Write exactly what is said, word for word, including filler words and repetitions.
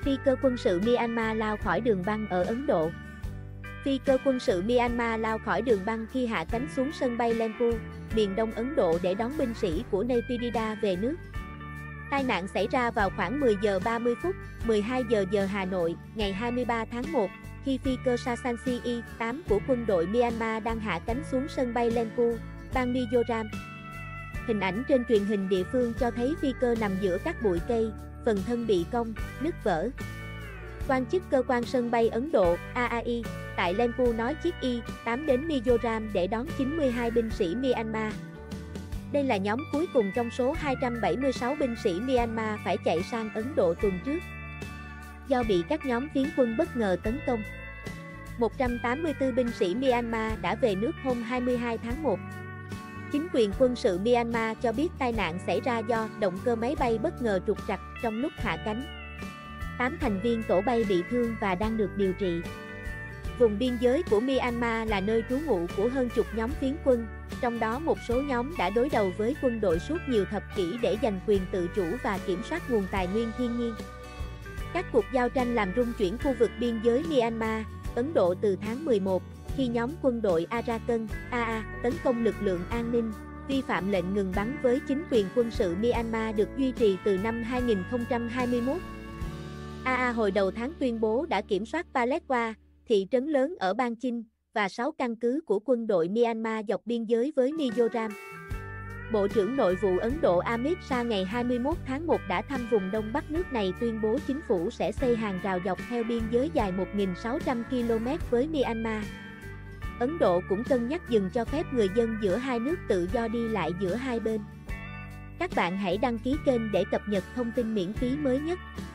Phi cơ quân sự Myanmar lao khỏi đường băng ở Ấn Độ. Phi cơ quân sự Myanmar lao khỏi đường băng khi hạ cánh xuống sân bay Lempu, miền đông Ấn Độ để đón binh sĩ của Naypyidaw về nước. Tai nạn xảy ra vào khoảng mười giờ ba mươi phút, mười hai giờ giờ Hà Nội, ngày hai mươi ba tháng một, khi phi cơ Sasansi I tám của quân đội Myanmar đang hạ cánh xuống sân bay Lempu, bang Mizoram. Hình ảnh trên truyền hình địa phương cho thấy phi cơ nằm giữa các bụi cây, phần thân bị cong, nứt vỡ. Quan chức cơ quan sân bay Ấn Độ, A A I, tại Lempu nói chiếc I tám đến Mizoram để đón chín mươi hai binh sĩ Myanmar. Đây là nhóm cuối cùng trong số hai trăm bảy mươi sáu binh sĩ Myanmar phải chạy sang Ấn Độ tuần trước, do bị các nhóm phiến quân bất ngờ tấn công. một trăm tám mươi tư binh sĩ Myanmar đã về nước hôm hai mươi hai tháng một. Chính quyền quân sự Myanmar cho biết tai nạn xảy ra do động cơ máy bay bất ngờ trục trặc trong lúc hạ cánh. tám thành viên tổ bay bị thương và đang được điều trị. Vùng biên giới của Myanmar là nơi trú ngụ của hơn chục nhóm phiến quân, trong đó một số nhóm đã đối đầu với quân đội suốt nhiều thập kỷ để giành quyền tự chủ và kiểm soát nguồn tài nguyên thiên nhiên. Các cuộc giao tranh làm rung chuyển khu vực biên giới Myanmar, Ấn Độ từ tháng mười một, khi nhóm quân đội Arakan, A A, tấn công lực lượng an ninh, vi phạm lệnh ngừng bắn với chính quyền quân sự Myanmar được duy trì từ năm hai nghìn không trăm hai mươi mốt. A A hồi đầu tháng tuyên bố đã kiểm soát Palekwa, thị trấn lớn ở bang Chin, và sáu căn cứ của quân đội Myanmar dọc biên giới với Mizoram. Bộ trưởng Nội vụ Ấn Độ Amit Shah ngày hai mươi mốt tháng một đã thăm vùng Đông Bắc nước này tuyên bố chính phủ sẽ xây hàng rào dọc theo biên giới dài một nghìn sáu trăm ki lô mét với Myanmar. Ấn Độ cũng cân nhắc dừng cho phép người dân giữa hai nước tự do đi lại giữa hai bên. Các bạn hãy đăng ký kênh để cập nhật thông tin miễn phí mới nhất.